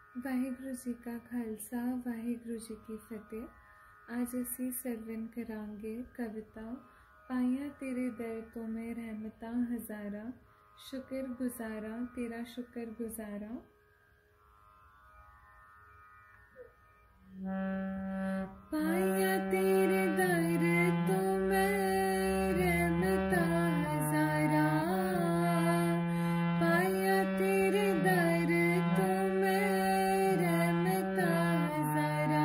वाहिगुरु जी का खालसा वाहिगुरु जी की फतेह। आज असी सरवन करांगे कविता पाइया तेरे दर तो मैं रहमता हजारा, शुक्र गुजारा तेरा शुक्र गुजारा। पाइया तेरे दर तो मैं रहमता हजारा, पाइया तेरे दर तो मैं रहमता हजारा,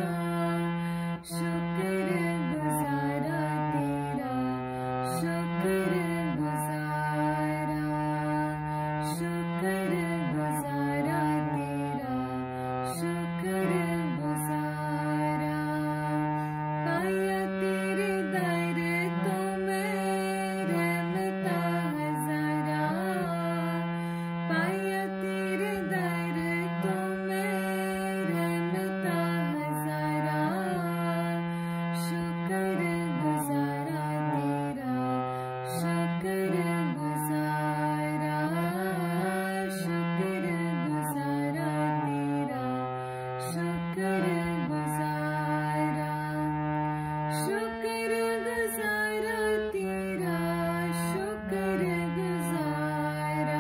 शुक्र गुजारा तेरा शुक्र गुजारा, शुक्र गुजारा तेरा शुक्र गुजारा। पाया तेरे दर तो मैं रहमता हजारा, पाया तेरे दर तो मैं रहमता हजारा, शुक्र गुजारा तेरा शुक्र गुजारा, शुक्र गुजारा तेरा शुक्र गुजारा, शुक्र गुजारा तेरा शुक्र गुजारा,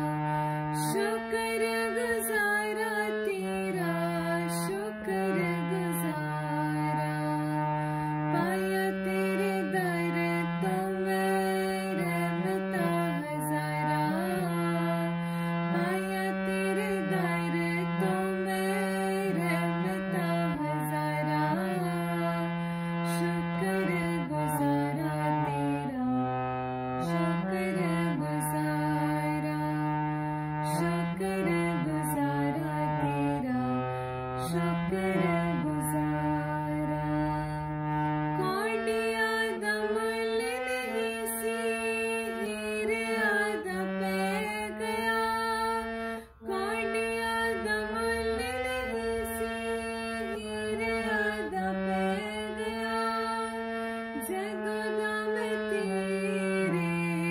शुक्र गुजारा तेरा शुक्र गुजारा। पाया तेरे दर तो मैं रहमता हजारा, पाया तेरे दर तो मैं रहमता हजारा, शुक्र गुजारा तेरा शुक्र गुजारा, शुक्र गुजारा तेरा शुक्र गुजारा। कोडिया दा मुल नहीं सी हीरे आदा पै गया, कोडिया दा मुल नहीं सी हीरे आदा पै गया, जदों दा मैं तेरे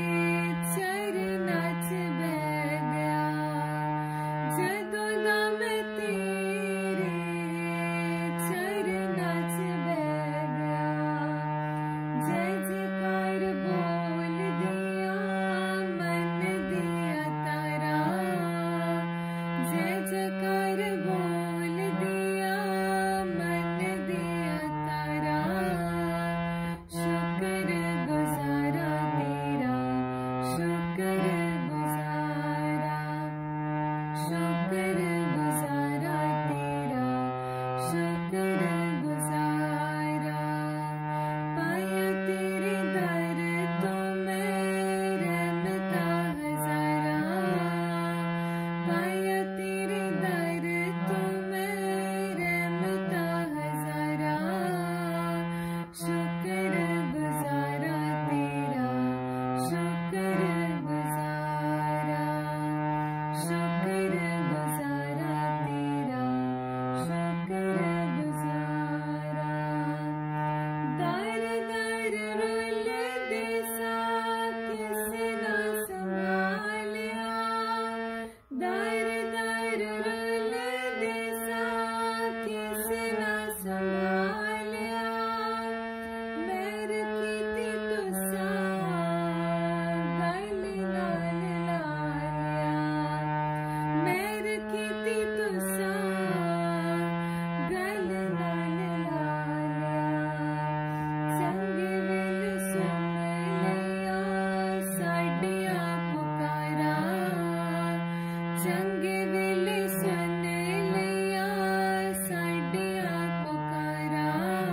चरनां च बह गया, जदों दा मैं तेरे चरनां च बह गया। जय जयकार बोल दिया मन दिया तारा, जय जयकार बोल दिया मन दिया तारा, शुक्र गुजारा तेरा शुक्र गुजारा, शुक्र गुजारा तेरा शुक्र गुजारा। पाया तेरे दर तो मैं रहमता हजारा, पाया तेरे दर तो मैं रहमता हजारा, शुक्र गुजारा तेरा शुक्र गुजारा, शुक्र गुजारा तेरा शुक्र गुजारा। दर दर रुल देसा किसे ना संभालिया, दर दर रुल देसा किसे ना संभालिया, मेर कीती तुसा गल नाल ला लिया, मेर कीती तुसा गल नाल ला लिया। चंगे वेले सुन लिया साडिया पुकारा, चंगे वेले सुन लिया साडिया पुकारा,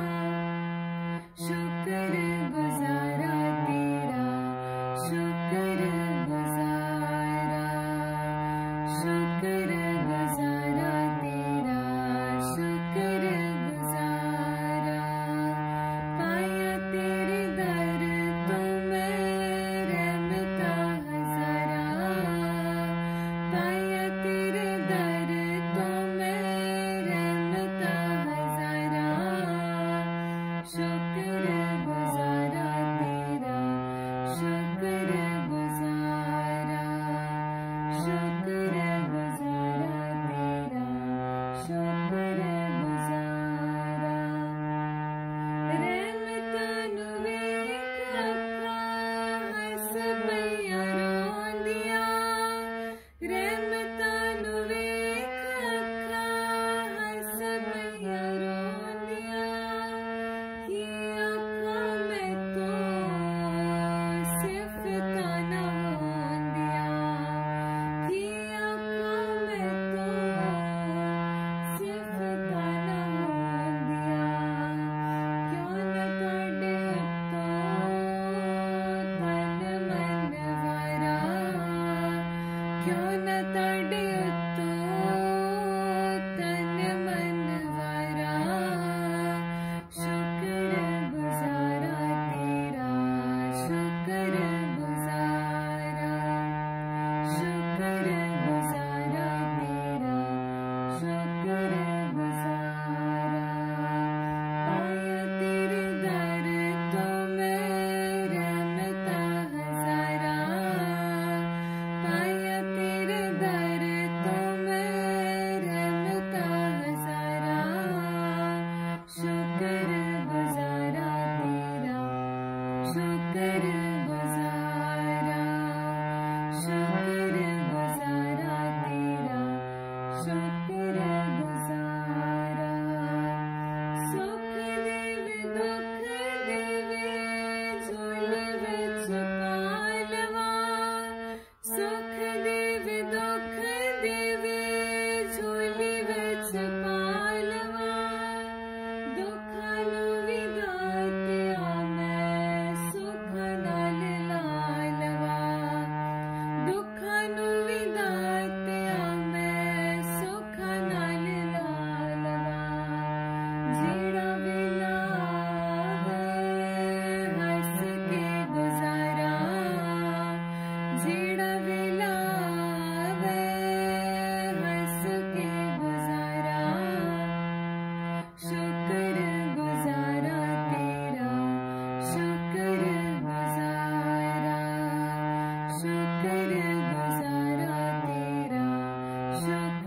शुक्र गुजारा तेरा शुक्र गुजारा, शुक्र गुजारा तेरा शुक्र गुजारा। पाया तेरे दर तो मैं रहमता हजारा, पाया तेरे दर तो मैं रहमता हजारा, शुक्र गुजारा तेरा शुक्र गुजारा, शुक्र गुजारा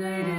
कर